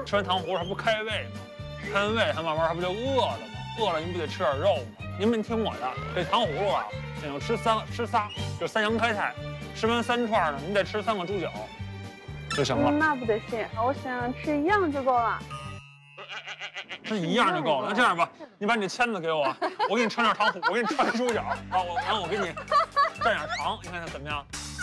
吃完糖葫芦它不开胃吗？开完胃它慢慢它不就饿了吗？饿了你不得吃点肉吗？您听我的，这糖葫芦啊，先要吃仨，就3阳开泰。吃完3串呢，你得吃3个猪脚，就行了。 那不得行，我想吃1样就够了。 吃1样就够了。那这样吧，你把你的签子给我，我给你穿点糖葫芦，我给你穿猪脚，然后我给你蘸点糖，你看看怎么样？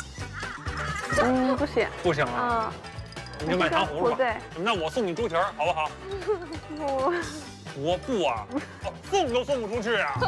不行。 不行啊。你就买糖葫芦吧。 对。 那我送你猪蹄儿，好不好？ 不。 我不啊，送都送不出去啊。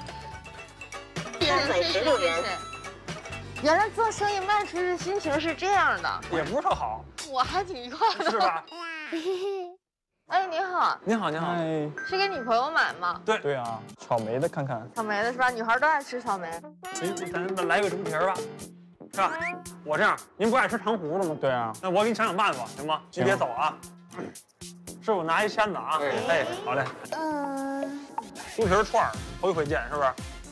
316元。原来做生意卖吃的心情是这样的， 也不是特好。 我还挺愉快的， 是吧？ 哎，你好。 你好，你好。 哎， 是给女朋友买吗？ 对。 对啊，草莓的看看。 草莓的是吧？女孩都爱吃草莓。 咱来个猪蹄儿吧，是吧？我这样，您不爱吃糖葫芦吗？ 对啊。 那我给你想办法，行吗？您别走啊。师傅拿一签子啊。哎，好嘞。猪蹄儿串儿，头一回见，是不是？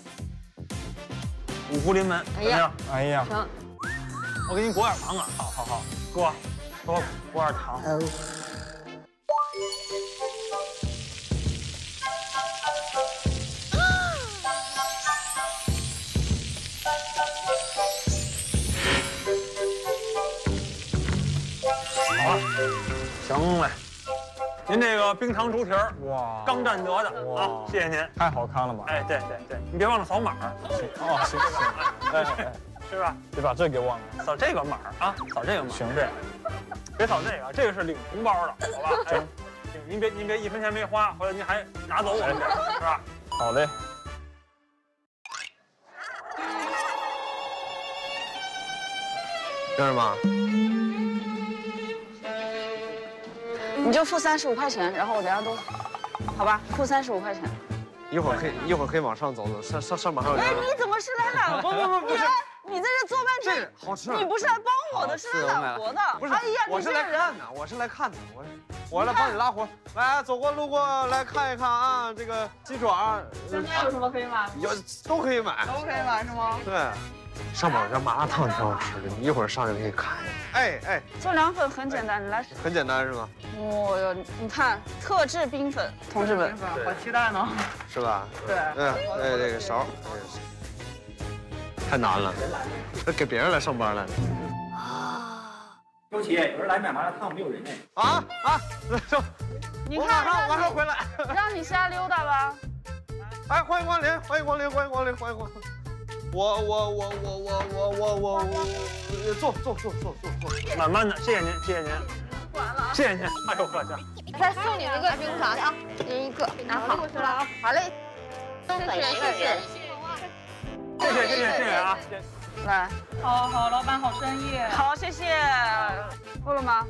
五福临门，怎么样？ 哎呀， 行。 我给你裹点糖啊。好，哥，裹点糖。好了，行嘞。您这个冰糖猪蹄儿， 哇， 刚蘸得的啊，谢谢您， 太好看了吧？ 哎，对，你别忘了扫码。 行，哎， 是吧？ 别把这给忘了， 扫这个码啊，扫这个码。 行呗， 别扫这个，这个是领红包的，好吧？行，您别1分钱没花，回来您还拿走我们点，是吧？ 好嘞。 认识吗？ 你就付35块钱，然后我等下都，好吧，付35块钱。 一会儿可以往上走，上马上有。 哎，你怎么是来揽活的？ 不是， 你在这做半天， 好吃。 你不是来帮我的，是来揽活的。 不是， 哎呀， 我是来看的，我来帮你拉活。来，走过路过来看一看啊，这个鸡爪。 这边有什么可以买？ 都可以买。 都可以买是吗？ 对。上面有这麻辣烫挺好吃的，你一会儿上去可以看一下。哎， 做凉粉很简单，你来。 很简单是吧？ 哦哟，你看特制冰粉，同志们， 好期待呢。 是吧？ 对。 这个勺，太难了，给别人来上班来了。 周琦，有人来买麻辣烫，没有人哎。 走， 你看， 马上回来， 让你瞎溜达吧。 哎，欢迎光临，欢迎光临。我坐， 慢慢的，谢谢您。 管了啊， 谢谢您。哎呦呵家， 再送你一个冰茶啊，您一个，拿好过去了啊。好嘞，谢谢啊。 来， 好，老板好专业。 好，谢谢。付了吗？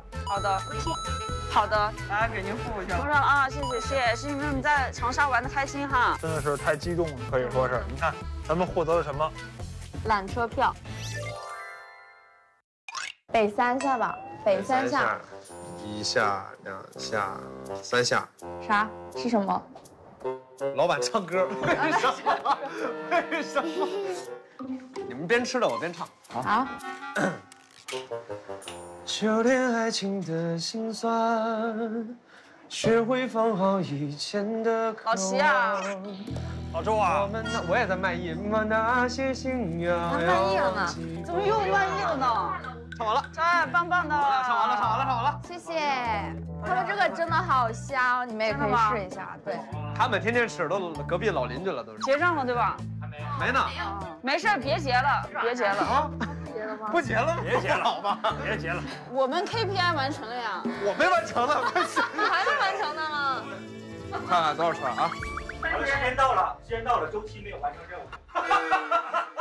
好的， 来给您付一下。 付上了啊，谢谢，是你们在长沙玩的开心哈。 真的是太激动了，可以说是。你看，咱们获得了什么？ 缆车票。北3下吧，北3下。 1下、2下、3下。 啥？是什么？ 老板唱歌。为什么？你们边吃的我边唱。 啊。 修炼爱情的辛酸，学会放好以前的渴望。 老齐啊， 老周啊， 我也在卖艺，那些信仰。 卖艺了呢？ 怎么又卖艺了呢？ 唱完了， 哎，棒棒的！ 唱完了。 谢谢。他们这个真的好香，你们也可以试一下。对， 他们天天吃，都隔壁老邻居了，都是。 结账了对吧？ 没呢。 没事，别结了。 啊？ 结了吗？ 不结了？ 别结了， 好吧？ 别结了。 我们 KPI 完成了呀。 我没完成呢，快去。 你还没完成呢吗？ 看看多少串啊？ 时间到了，周期没有完成任务。